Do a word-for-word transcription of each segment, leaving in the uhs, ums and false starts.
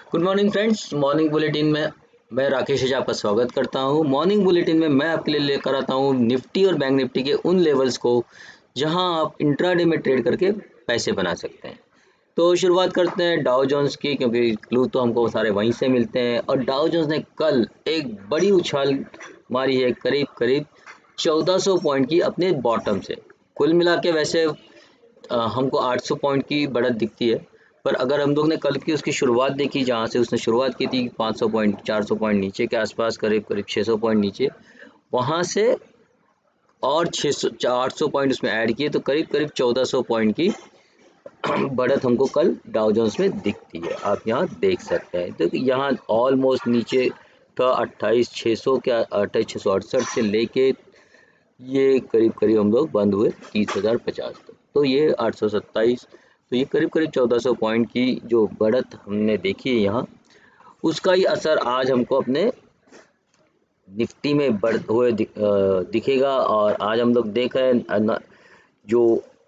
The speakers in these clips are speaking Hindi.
Good morning friends. Morning bulletin में मैं राकेश जी आपका स्वागत करता हूं। मॉर्निंग बुलेटिन में मैं आपके लिए लेकर आता हूं निफ्टी और बैंक निफ्टी के उन लेवल्स को जहां आप इंट्राडे में ट्रेड करके पैसे बना सकते हैं। तो शुरुआत करते हैं डाउ जोन्स की, क्योंकि क्लू तो हमको सारे वहीं से मिलते हैं। और डाउ जोन्स ने कल एक बड़ी उछाल मारी है, करीब करीब चौदह सौ पॉइंट की अपने बॉटम से। कुल मिला के वैसे अ, हमको आठ सौ पॉइंट की बढ़त दिखती है, पर अगर हम लोग ने कल की उसकी शुरुआत देखी, जहाँ से उसने शुरुआत की थी पाँच सौ पॉइंट चार सौ पॉइंट नीचे के आसपास, करीब करीब छह सौ पॉइंट नीचे, वहाँ से और छह सौ आठ सौ पॉइंट उसमें ऐड किए, तो करीब करीब चौदह सौ पॉइंट की बढ़त हमको कल डाउ जोन्स में दिखती है। आप यहाँ देख सकते हैं, तो यहाँ ऑलमोस्ट नीचे था अट्ठाईस छः सौ क्या अट्ठाईस छः सौ अड़सठ से लेके ये करीब करीब हम लोग बंद हुए तीस हज़ार पचास तक। तो ये आठ सौ सत्ताईस, तो ये करीब करीब चौदह सौ पॉइंट की जो बढ़त हमने देखी है यहाँ, उसका ही असर आज हमको अपने निफ्टी में बढ़ हुए दि, अ, दिखेगा। और आज हम लोग देख रहे हैं जो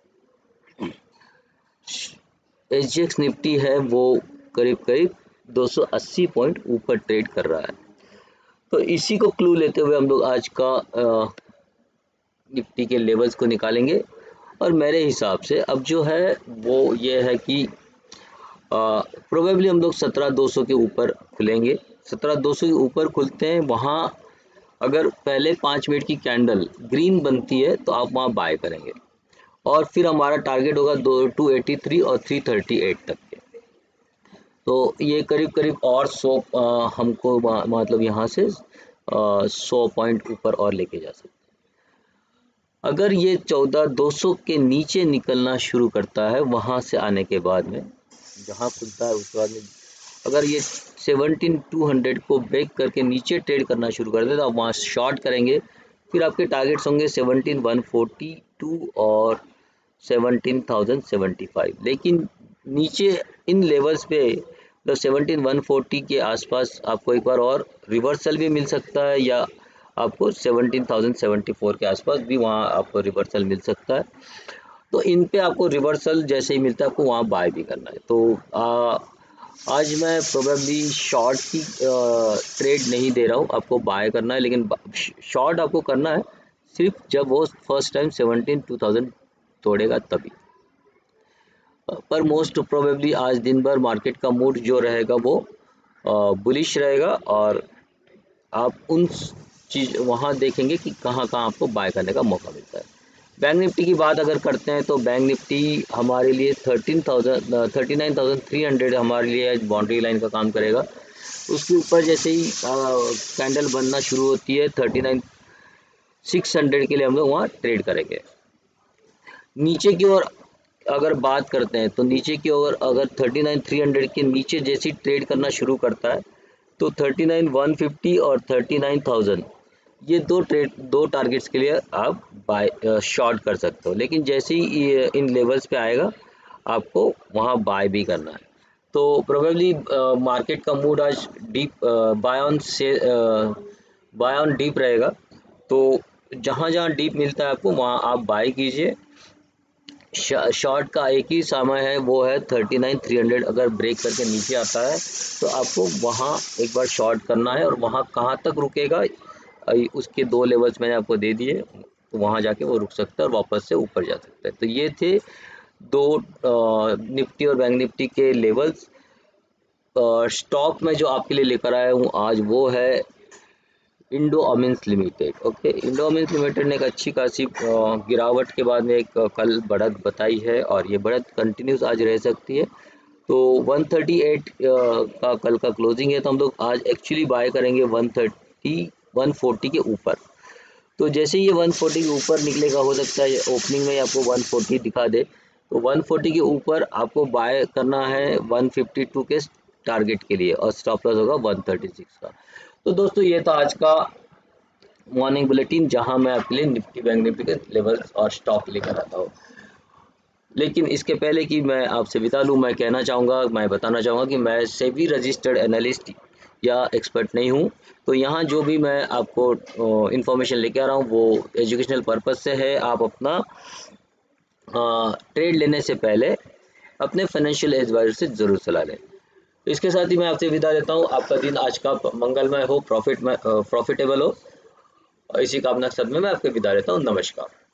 एच जी एक्स निफ्टी है वो करीब करीब दो सौ अस्सी पॉइंट ऊपर ट्रेड कर रहा है। तो इसी को क्लू लेते हुए हम लोग आज का अ, निफ्टी के लेवल्स को निकालेंगे। और मेरे हिसाब से अब जो है वो ये है कि प्रोबेबली हम लोग सत्रह दो सौ के ऊपर खुलेंगे। सत्रह दो सौ के ऊपर खुलते हैं, वहाँ अगर पहले पाँच मिनट की कैंडल ग्रीन बनती है तो आप वहाँ बाय करेंगे, और फिर हमारा टारगेट होगा दो टू एटी थ्री और थ्री थर्टी एट तक के। तो ये करीब करीब और सौ हमको मतलब यहाँ से सौ पॉइंट ऊपर और लेके जा सकते हैं। अगर ये चौदह दो सौ के नीचे निकलना शुरू करता है, वहाँ से आने के बाद में जहाँ खुलता है उसके बाद में अगर ये सेवनटीन टू हंड्रेड को ब्रेक करके नीचे ट्रेड करना शुरू कर दे तो आप वहाँ शॉर्ट करेंगे। फिर आपके टारगेट्स होंगे सेवनटीन वन फोर्टी टू और सेवनटीन थाउजेंड सेवेंटी फाइव। लेकिन नीचे इन लेवल्स पे मतलब सेवनटीन वन फोर्टी के आसपास आपको एक बार और रिवर्सल भी मिल सकता है, या आपको सेवनटीन थाउजेंड सेवेंटी फोर के आसपास भी वहाँ आपको रिवर्सल मिल सकता है। तो इन पे आपको रिवर्सल जैसे ही मिलता है आपको वहाँ बाय भी करना है। तो आ, आज मैं प्रोबेबली शॉर्ट की ट्रेड नहीं दे रहा हूँ, आपको बाय करना है। लेकिन शॉर्ट आपको करना है सिर्फ जब वो first time seventeen two thousand तोड़ेगा तभी। पर मोस्ट प्रोबेबली आज दिन भर मार्केट का मूड जो रहेगा वो बुलिश रहेगा, और आप उन चीज़ वहाँ देखेंगे कि कहाँ कहाँ आपको बाय करने का मौका मिलता है। बैंक निफ्टी की बात अगर करते हैं तो बैंक निफ्टी हमारे लिए thirteen thousand thirty nine thousand three hundred हमारे लिए बाउंड्री लाइन का काम करेगा। उसके ऊपर जैसे ही कैंडल बनना शुरू होती है थर्टी नाइन सिक्स हंड्रेड के लिए हम लोग वहाँ ट्रेड करेंगे। नीचे की ओर अगर बात करते हैं तो नीचे की ओर अगर थर्टी नाइन थ्री हंड्रेड के नीचे जैसी ट्रेड करना शुरू करता है तो थर्टी नाइन वन फिफ्टी और थर्टी नाइन थाउजेंड ये दो ट्रेड दो टारगेट्स के लिए आप बाय शॉर्ट कर सकते हो। लेकिन जैसे ही इन लेवल्स पे आएगा आपको वहाँ बाय भी करना है। तो प्रोबेबली मार्केट का मूड आज डीप बाय ऑन से बाय ऑन डीप रहेगा। तो जहाँ जहाँ डीप मिलता है आपको वहाँ आप बाय कीजिए। शॉर्ट का एक ही समय है, वो है थर्टी नाइन थ्री हंड्रेड। अगर ब्रेक करके नीचे आता है तो आपको वहाँ एक बार शॉर्ट करना है, और वहाँ कहाँ तक रुकेगा उसके दो लेवल्स मैंने आपको दे दिए, तो वहाँ जाके वो रुक सकता है और वापस से ऊपर जा सकता है। तो ये थे दो निफ्टी और बैंक निफ्टी के लेवल्स। स्टॉक में जो आपके लिए लेकर आया हूँ आज वो है Indo Amines limited. Okay, Indo Amines limited ने एक अच्छी खासी गिरावट के बाद में एक कल बढ़त बताई है, और ये बढ़त कंटिन्यूस आज रह सकती है। तो वन थर्टी एट का कल का क्लोजिंग है, तो हम लोग आज एक्चुअली बाय करेंगे वन थर्टी वन फोर्टी के ऊपर। तो जैसे ही ये वन फोर्टी के ऊपर निकलेगा, हो सकता है ओपनिंग में आपको वन फोर्टी दिखा दे, तो वन फोर्टी के ऊपर आपको बाय करना है वन फिफ्टी टू के टारगेट के लिए, और स्टॉप लॉस होगा वन थर्टी सिक्स का। तो दोस्तों ये था आज का मॉर्निंग बुलेटिन, जहां मैं आपके लिए निफ्टी बैंक निफ्टी के लेवल्स और स्टॉक लेकर आता हूँ। लेकिन इसके पहले कि मैं आपसे विदा लूँ, मैं कहना चाहूँगा मैं बताना चाहूँगा कि मैं सेबी रजिस्टर्ड एनालिस्ट या एक्सपर्ट नहीं हूँ। तो यहाँ जो भी मैं आपको इन्फॉर्मेशन लेके आ रहा हूँ वो एजुकेशनल पर्पज़ से है। आप अपना ट्रेड लेने से पहले अपने फाइनेंशियल एडवाइजर से ज़रूर सलाह लें। तो इसके साथ ही मैं आपसे विदा लेता हूँ। आपका दिन आज का मंगलमय हो, प्रॉफिट में प्रॉफिटेबल हो, और इसी कामना के साथ में मैं आपको विदा लेता हूँ। नमस्कार।